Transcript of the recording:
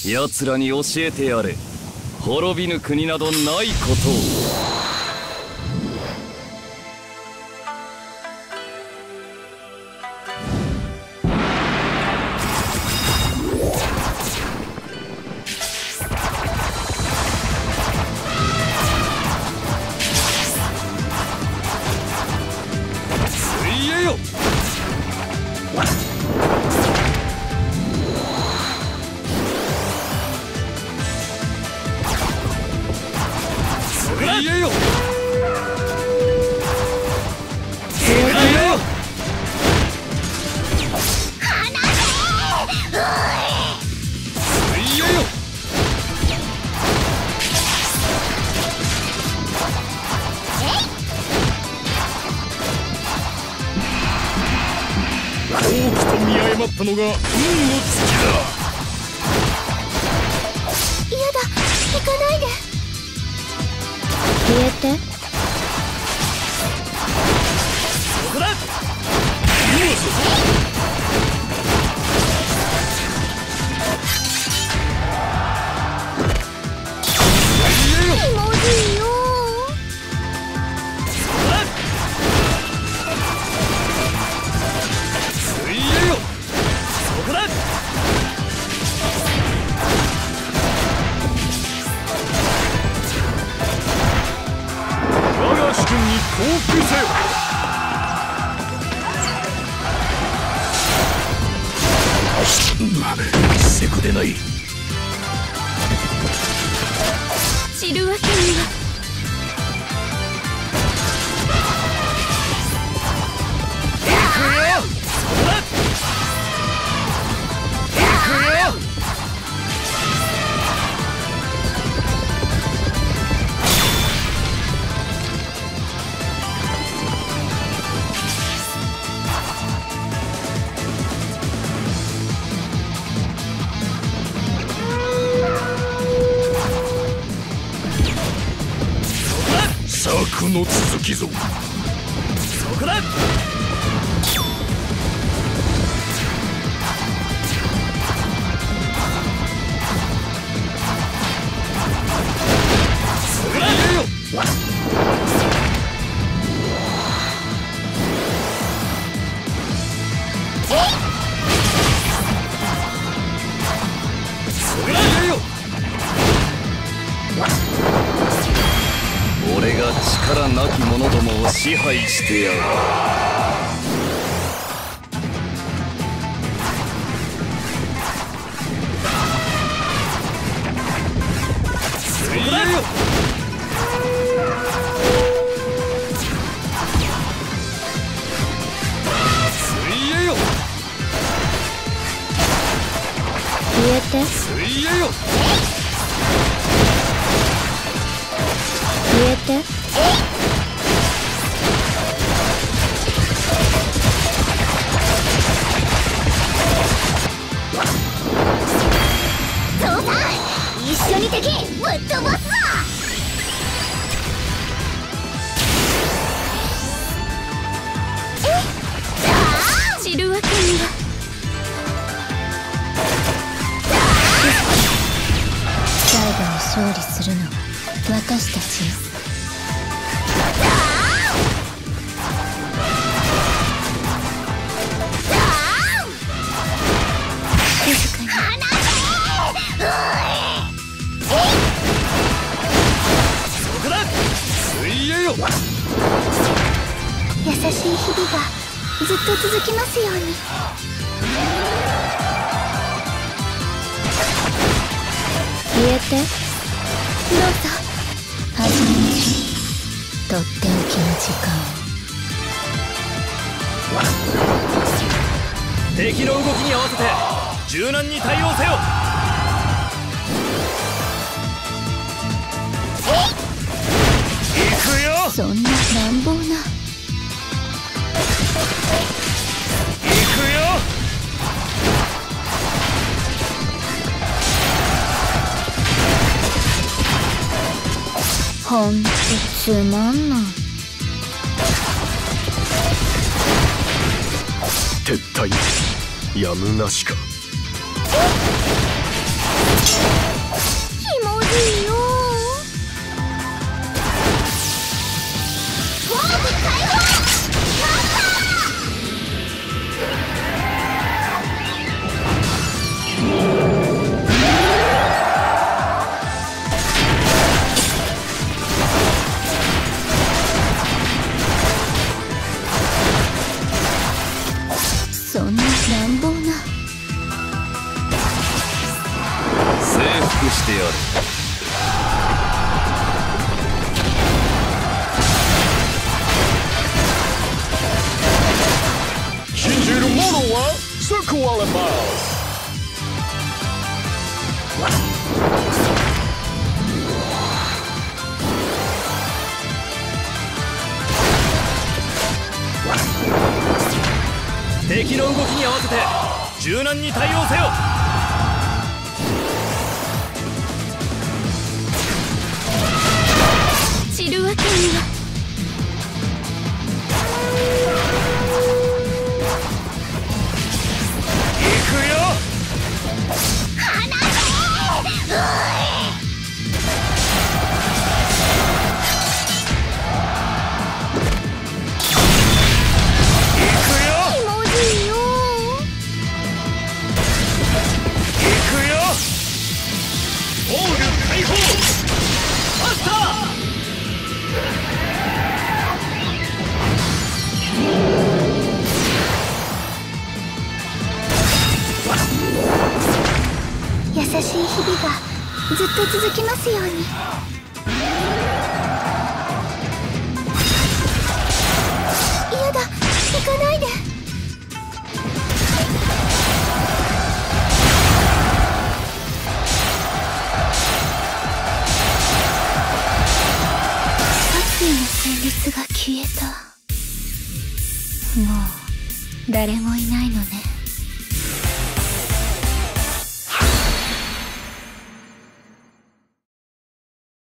奴らに教えてやれ。滅びぬ国などないことを。 ったのが運の尽きだ。 嫌だ、行かないで。消えて。 ここだ。 気持ちいいよ。 降伏せよ。せこでない。 知るわけには。 策の続きぞ。 そこだ。それよ。それよ。俺が力なき者どもを支配してやる。そこだよ。水泳よ。 消えて。 水泳よ。 消えて。父さん、一緒に敵ぶっ飛ばすぞ。知るわけには。最後に勝利するのは私たちよ。優しい日々がずっと続きますように。消えて。どうぞ。始めましょう。とっておきの時間を。 敵の動きに合わせて柔軟に対応せよ。行くよ。 そんな乱暴な。 行くよ。 ほんとつまんない。 撤退やむなしか。 てやる。 信じる者は救われます。 敵の動きに合わせて柔軟に対応せよ。 知るわけには。 行くよ。オール解放。マスター。 優しい日々がずっと続きますように。嫌だ、行かないで。殺意の旋律が消えた。もう誰もいないのね。